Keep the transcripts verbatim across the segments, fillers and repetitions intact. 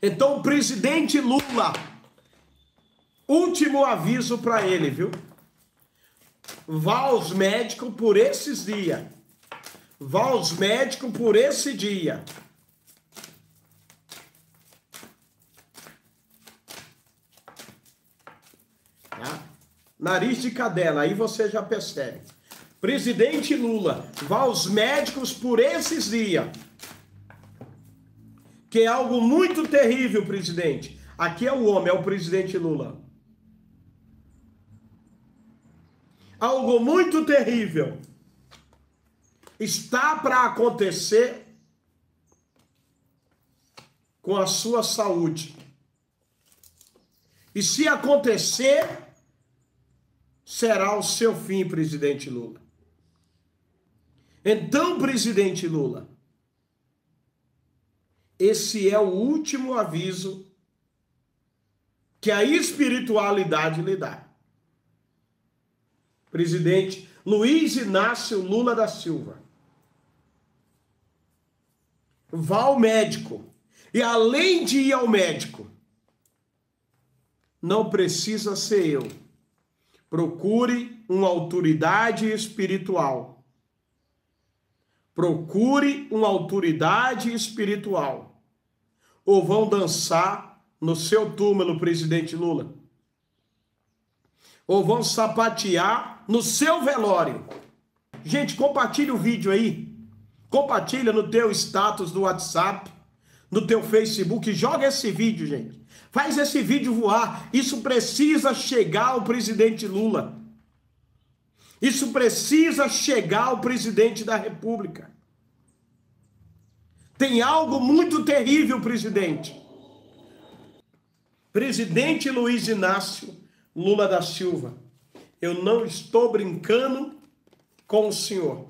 Então, o presidente Lula, último aviso para ele, viu? Vá aos médicos por esses dias. Vá aos médicos por esse dia. Tá? Nariz de cadela, aí você já percebe. Presidente Lula, vá aos médicos por esses dias. Que é algo muito terrível, presidente. Aqui é o homem, é o presidente Lula. Algo muito terrível está para acontecer com a sua saúde. E se acontecer, será o seu fim, presidente Lula. Então, presidente Lula, esse é o último aviso que a espiritualidade lhe dá. Presidente Luiz Inácio Lula da Silva, vá ao médico. E além de ir ao médico, não precisa ser eu. Procure uma autoridade espiritual. Procure uma autoridade espiritual. Ou vão dançar no seu túmulo, presidente Lula. Ou vão sapatear no seu velório. Gente, compartilha o vídeo aí. Compartilha no teu status do WhatsApp, no teu Facebook. Joga esse vídeo, gente. Faz esse vídeo voar. Isso precisa chegar ao presidente Lula. Isso precisa chegar ao presidente da República. Tem algo muito terrível, presidente. Presidente Luiz Inácio Lula da Silva, eu não estou brincando com o senhor.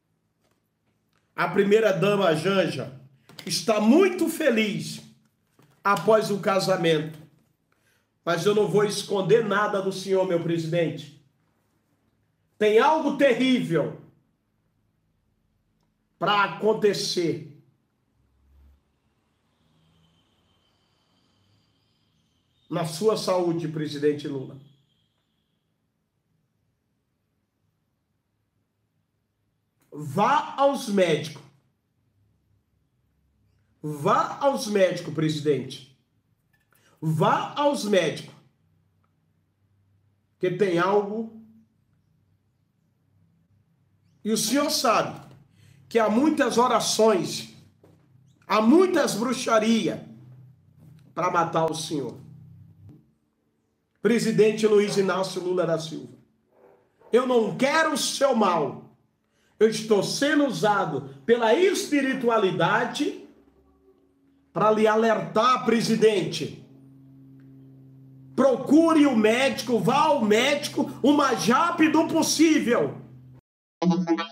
A primeira-dama Janja está muito feliz após o casamento. Mas eu não vou esconder nada do senhor, meu presidente. Tem algo terrível para acontecer. Na sua saúde, presidente Lula. Vá aos médicos. Vá aos médicos, presidente. Vá aos médicos. Que tem algo. E o senhor sabe que há muitas orações, há muitas bruxarias para matar o senhor. Presidente Luiz Inácio Lula da Silva, eu não quero o seu mal. Eu estou sendo usado pela espiritualidade para lhe alertar, presidente. Procure o médico, vá ao médico o mais rápido possível.